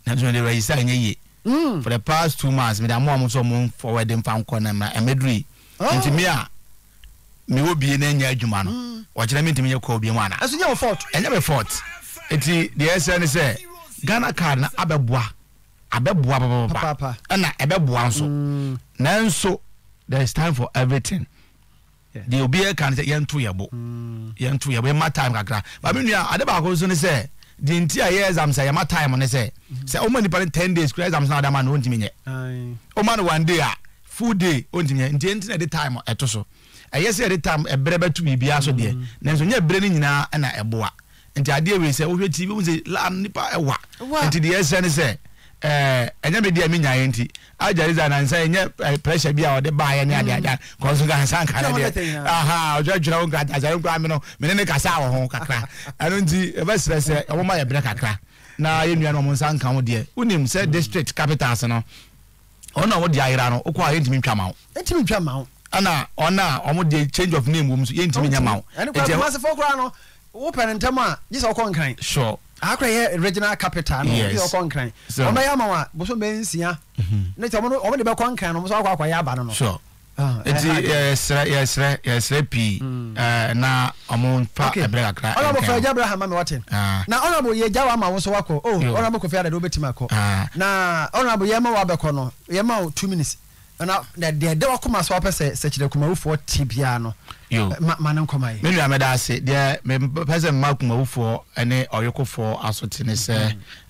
na so dey register nye for the past 2 months me da mo so mo forward dem fan ko na emedri nti me a me obi na nya adwuma no o kire me ntimi ye ko obi mu ana aso nya fort enya be fort eti the SN say Ghana card na abeboa papa na ebeboa nso nanso there is time for everything. The obi can say yentu yebo ma time kakra ba me nua ade ba ko so ne say the entire years am say ma time ne say o mani pa 10 days crazy am say adama no ntimi nye o man 1 day a full day o ntimi nye nti na the time eto so yes the time ebre betu bibia so de nanso nya ebre ni nyina na eboa nti ade we say o hwe TV we say la nipa ewa nti the yes ne say enya me dia me nya enti ajariza na nsa enya pressure bia o de ba ya ne ade aja ko so ga san kan de aha ojajura o ga ajare ko ame no me ne kasa wo ho kakra anu nti e ba stress e wo ma ya bre kakra na ye nua no mo nsa kan wo de unim say district capitals no ona wo de ayira no ko aye ntimi twama wo ana ona omo de change of name wo so ye ntimi nya ma wo e je ma se fo kra no wo parentam a gisa wo kon kan sure akra ye regional capital no ye kon kan o ma ya ma wa bo so be nsia ne ti o de be kon kan no so akwa ya ba no sure eti yes pi na omo pa ebre akra ona bo fa Abraham ma me waten na ona bo ye jawa ma wo so wako ona bo kofi ada do betima ko na ona bo ye ma wa be ko no ye ma 2 minutes na de wakoma so apese Sekyere Kumawu for tibia no manan komai me nua me da ase de me pese ma Kumawu for ene oyekofo asote ne se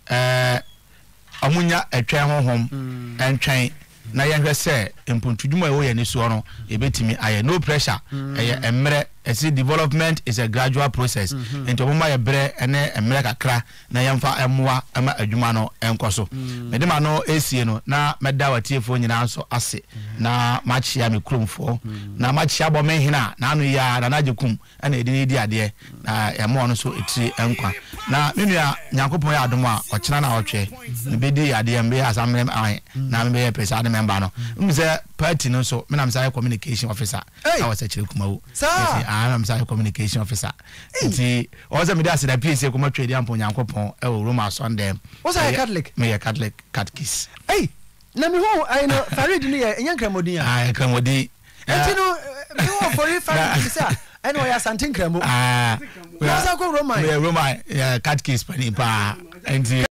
amunya etwen honhom entwen na ye hwe se empontuduma wo ye ne so no e betimi aye no pressure emre esi development is a gradual process ento mama ye bre ene emre kakra na yemfa emoa ama adwuma no enkoso mede ma no esie no na meda watiefo nyina so ase na machia me kromfo na machia bo menhina na anu ya na najekum ena edini di ade na emo no so etiri enkwa na menua Nyankopon ya adom a okena na otwe me bedi ade mbe asamrem an na me be president member no mze party no so me na msa communication officer I was Sekyere Kumawu I'm sorry communication officer nti oza me da se da PSA kuma twedi ampo Nyankopon e wo Roma Sunday was I Catholic me a Catholic catechist na me ho I know farid ni enya nkramodi nkramodi nti no me ho for farid say eno ya santin kramo was I go Roma catechist pani pa nti